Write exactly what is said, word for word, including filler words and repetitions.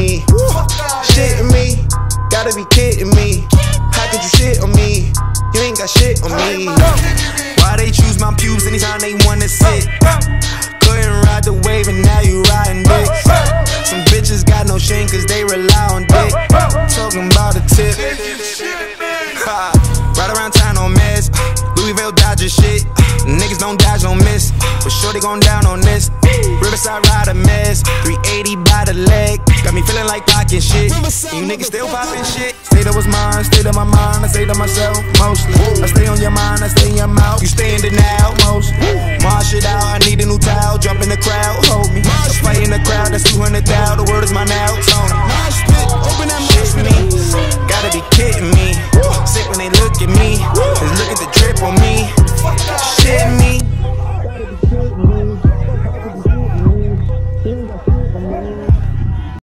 me. Shittin' me, gotta be kidding me. How could you shit on me? You ain't got shit on me. Why they choose my pubes anytime they wanna sit? Couldn't ride the wave and now you riding dick. Some bitches got no shame cause they rely on dick. Talking about a tip. Ha. Right around town on mess. Louisville Dodger shit. Niggas don't dodge, don't miss. But sure they gon' down on this. Riverside ride a mess. three eighty by the leg. Got me feeling like pocket shit. You niggas still poppin' shit. State of was mine, state of my mind. I say to myself, mostly. I stay on your mind, I stay in your mouth. You stay in denial, mostly. Marsh it out, I need a new towel. Jump in the crowd, hold me. I play in the crowd, that's two hundred thou. The word is my name.